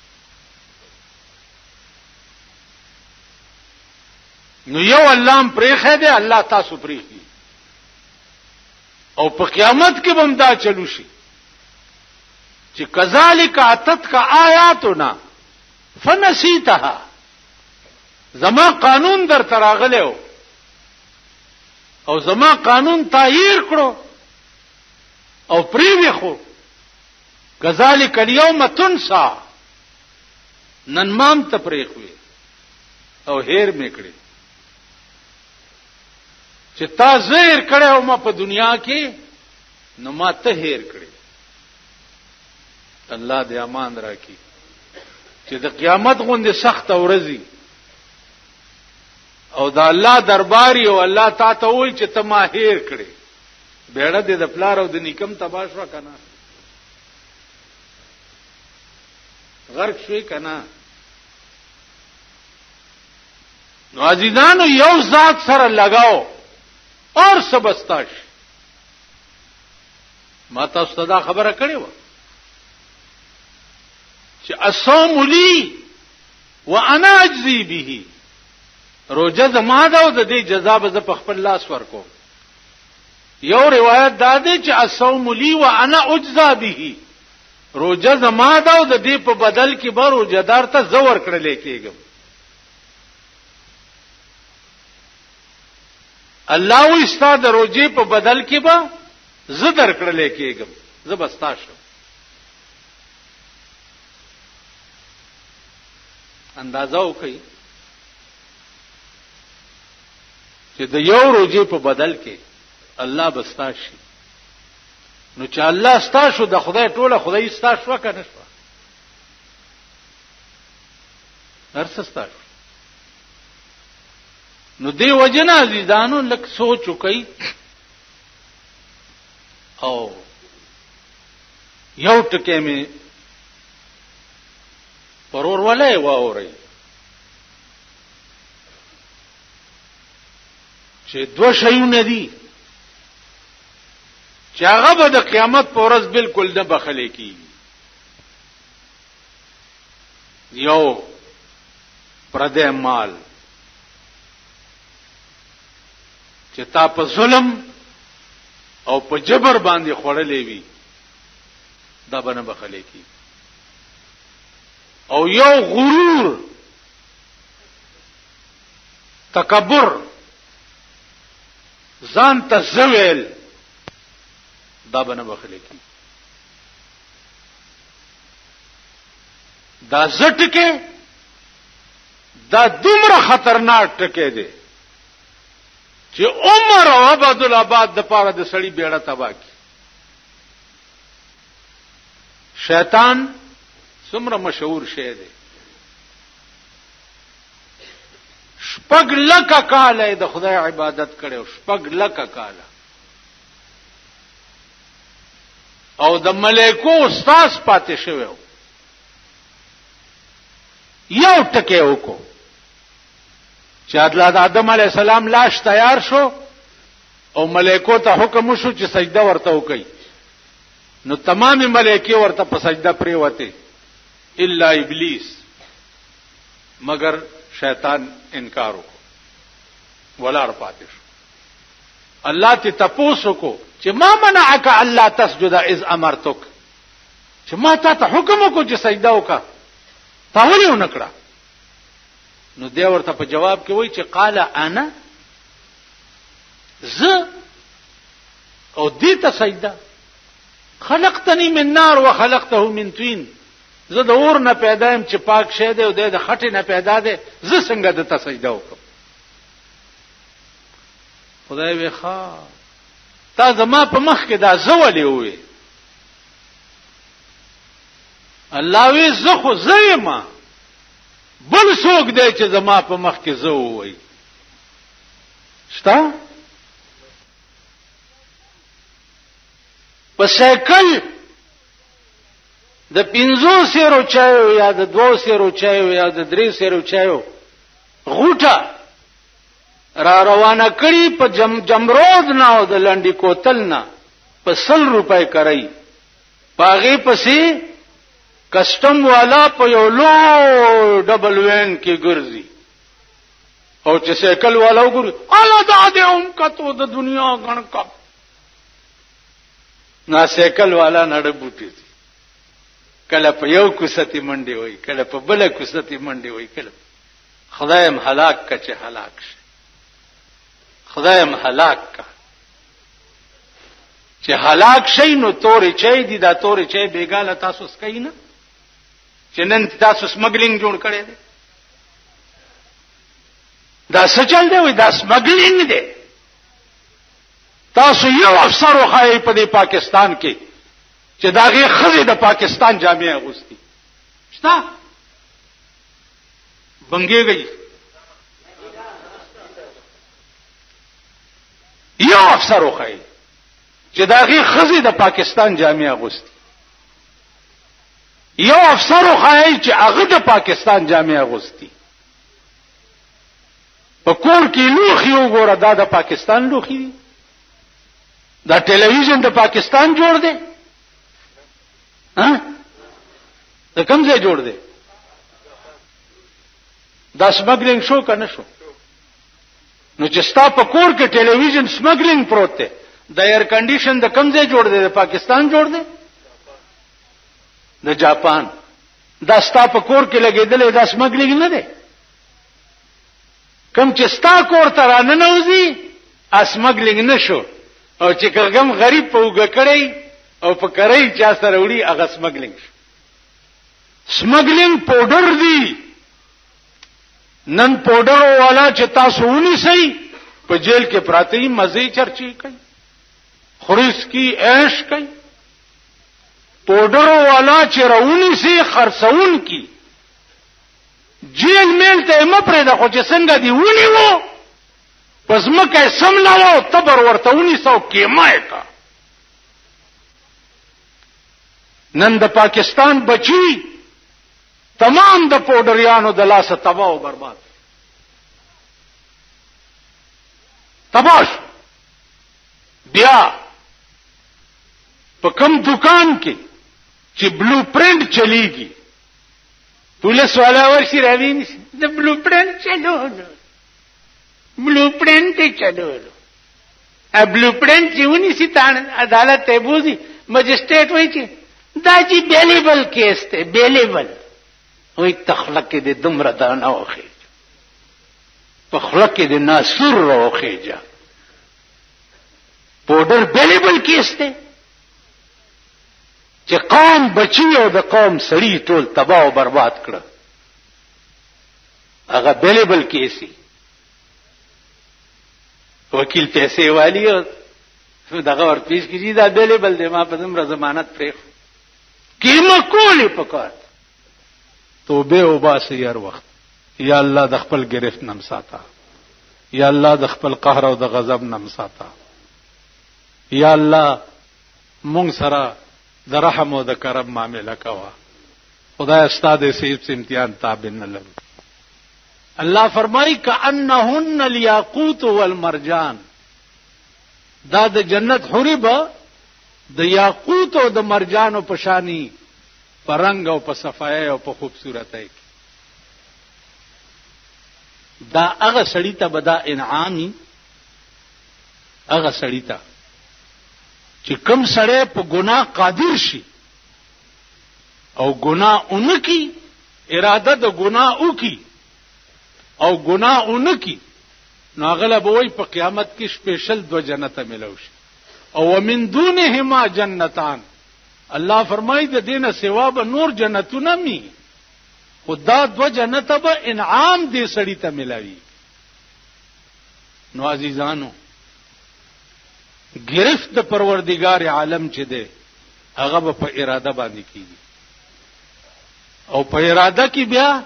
نو یو الله پرېخه دی الله تاسو پرېخي او په قیامت کې هم دا چلو شي چې کذالک اتت کا آیاتنا فنسیتها زما قانون در تراغلو او زما قانون تغییر کړو او پریوی خو کذالک اليوم تنسى نن مام تفریخوي او هیر میکړي چې تا زهیر کړو ما په دنیا کې نو ما ته هیر کړي الله دې امان راکړي چې د قیامت غوندې سخت ورځي او دا الله درباري او الله تا ته وایي چې ته ما هیر کړي بیړه دې د پلار او د نیکم تباش وا کنه غرق شوي کنه نو عزیزانو یو ذات سره لگاو اور سبستاش ما تاسو ته خبره کړې و چې الصوم لي وانا اجزي به روزه زما ده او د دې جزا به په خپل لاس ورکو یو روایت دا ده چې الصوم لي وانا اجزا به روزه زما ده او د دې په بدل کې به روزدار ته زور کړل کېږم الله و استاد روزه په بدل کې به زدر کړل کېږم زبستاشو اندازه وکي چې د یو روزه په بدل کې الله بستاشي نو چې الله ستاسو د خدای ټوله خدای ستاسو کنه شو هرڅستاسو نو دی وجنه عزیزانو لک سوچ وکي او یو ټکه می پرور ولای واوري چې دو شیونه دي چې هغه به د قیامت په ورځ بالکل نه بخلې کیږي یو پردې مال چې تا په ظلم او په جبر باندې خوړلې وي دا به نه بخلې کیږي او یو غرور تکبر ځان ته زویل دا به نه بخلې کیږي دا زټکه دا دومره خطرناک ټکه دی چې عمر او عبدالآباد د پاره د سړی بیړه تبا کی شیطان څومره مشهور شی دی شپږ لکه کاله د خدای عبادت کړو شپږ لکه کاله او د ملائکو استاد پاتې شوی یو ټکی وکړو چې د آدم علی السلام لاش تیار شو او ملائکو ته حکم شو چې سجده ورته وکړي نو تمام ملائکه ورته په سجده پریوته الا ابلیس مگر شیطان انکار وکړ ولاړ پاتې شو. الله ته تپوس وکړو چې ما منعک الا تسجد اذ امرتک، چې ما ته حکم وکړو چې سجده وکړه تا ولې ونه کړه؟ نو دی ورته په جواب کې وایي چې قال انا ز او دې ته سجده خلقتنی من نار وخلقته من طین، زه د اور نه پیدا یم چې پاک شه دی او د خټې نه پیدا دی، زه څنګه د ته سجده وکړم؟ خدای وی ښا تا زما په مخ کې دا زه ولې وې؟ الله وی زه خو زه یم، بل څوک دی چې زما په مخ کې زه وې شته؟ په سایکل د 500 سیرو چایو یا د 2 سیرو چایو یا د 3 سیرو چایو غوټه را روانه کړي په جمرود نه او د لنډي کوتل نه په 100 روپۍ کوي، باغې پسې کسٹم والا په یو لو ډبل وین کې ګرځي او چې سایکل والا وګوري الا دا دې هم کتو د دنیا غن کپ نا سایکل والا نړ بوټي کله په یو کوستی منډي وای، کله په بل کوستی منډي وای، کله خدایم هلاک کا چې هلاک شي، خدایم هلاک کا چې هلاک شي. نو تورې چي دي، دا تورې چي بیګاله تاسو سکای نه چې نن تاسو سمګلینګ جوړ کړی دی، دا څه چل دی؟ وای دا سمګلینګ دی. تاسو یو افسر وخایي په دې پاکستان کې چې داغه خزه د پاکستان جامع اغوستي شته بنګي گئی، یو افسر وخایي چې داغه خزه د پاکستان جامع اغوستي، یو افسر وخایي چې هغه د پاکستان جامع اغوستي. په کور کې لوخي وګوره دا د پاکستان لوخي دي، دا ټلویزیون د پاکستان جوړ دی، ها د کوم ځای جوړ دی؟ دا سمګلینګ شو کنه شو؟ نو چې ستا په کور کې ټلویزیون سمګلینګ پروت دی، د ایر کنډیشن د کوم ځای جوړ دی؟ د پاکستان جوړ دی، د جاپان. دا ستا په کور کې لګیدل دا سمګلینګ نه دی. کوم چې ستا کور ته را ننوځي اسمګلینګ نشو، او چې کوم غریب په وګ کړی او په کرای چا سره وړي هغه سمګلینګ شو. سمګلینګ پاوډر دی، نن پاوډر والا چې تاسو ونی سي په جیل کې پراتی مزي چرچی کوي، خریس کی عیش کوي. پاوډر والا چې راونی سي خرڅون کی جیل میل ته مپره د خو چې څنګه دی ونی وو پس مکه سملاو تبر ورته ونی سو کېمای کا. نن د پاکستان بچی تمام د پاوډریانو د لاسه تباہ او برباد تباش. بیا په کوم دکان کې چې بلو پرنٹ چلیږي پولیس والا ورشي راویني د بلو پرنٹ چلولو، بلو پرنٹ چلولو، ا بلو پرنٹ جونی سي تان عدالت ته بوزي مجسټریټ وایي چې دا جی بیلیبل کیس ته بیلیبل وای تخلق دې دمر دان اوخه په خلق دې ناسور اوخه پاوډر بیلیبل کیس ته چې قوم بچي او د قوم سړي ټول تباہ او برباد کړ. هغه بیلیبل کیسي وکیل پیسې والی او دغه ور پیش کیږي دا بیلیبل دی، ما په دمر ضمانت پرې کیمه کولی پکار توبه او باسي هر وخت. یا الله د خپل گرفت نم ساته، یا الله د خپل قهر او د غضب نم ساته، یا الله مونږ سره د رحم او د کرم معاملې کوا. خدای استاد سید سے امتحان تابع نه لرو. الله فرمایي کأنهن الياقوت والمرجان، دا د جنت حورب د یاقوت او د مرجانو پشانی پرنګ او په صفای او په خوبصورتۍ کې. دا هغه سړی ته به دا انعامي، هغه سړی ته چې کوم سړی په ګناه قادر شي او ګناه اونکی، اراده د ګناه وکي او ګناه اونکی، نو هغه به وای په قیامت کې سپیشل 2 جنته ملو شي. او ومن دونهما جنتان، الله فرمایي د دینه سوا به نور جنتونه می، خدا 2 جنته به انعام دې سړی ته ملاوي. نو عزیزانو، گرفت د پروردگار عالم چې ده هغه به په اراده باندې کیږي، او په اراده کې بیا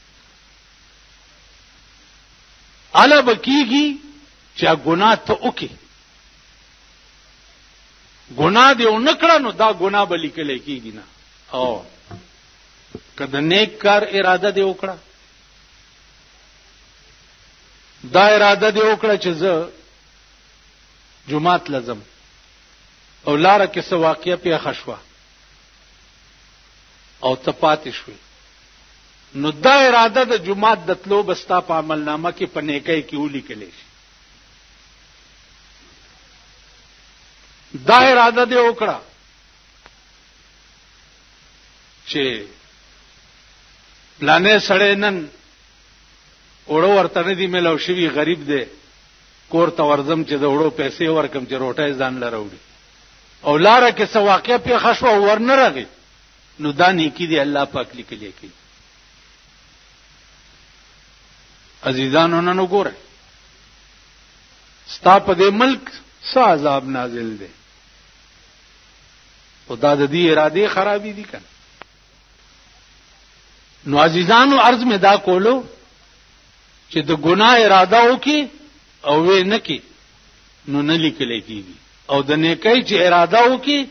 الا بکیږي چې ګناه ته وکي. ګناه دې ونکړه نو دا ګناه به لیکل کېږي نه. او کله نیک کار اراده دې وکړه، دا اراده دې وکړه چې زه جمعات لازم او لاره کې څه واقعیا پیښه شوه او ته پاتې شوې، نو دا اراده د جمعات د تلو بستا په عملنامه کې په نیکۍ کې ولیکل شي. دا اراده دې وکړه چې پلانې سړی نن وړو ورته نه دی ملو شوی، غریب دی، کور ته ورځم چې د وړو پیسې ورکم چې روټۍ ځان لره وړي، او لاره کې څه واقعیا پیښه شوه او ورنه راغی، نو دا نیکی دی الله پاک لیکلی کوي. عزیزانو نن وګورئ ستا په دې ملک څه عذاب نازل دی، خدا د دې اراده خرابې دي کنه. نو عزیزانو عرض می دا کولو چې د ګناه اراده وکي او وې نه کی نو نه لیکل کېږي، او د نیکۍ چې اراده وکي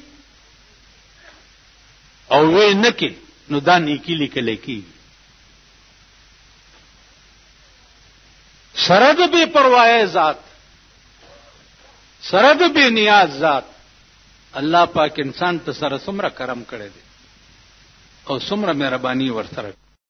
او وې نه کی نو دا نیکی لیکل کېږي. سره د بے پروايي ذات، سره د بے نیاز ذات، الله پاک انسان ته سره څومره کرم کړی دی او څومره مهرباني ورسره.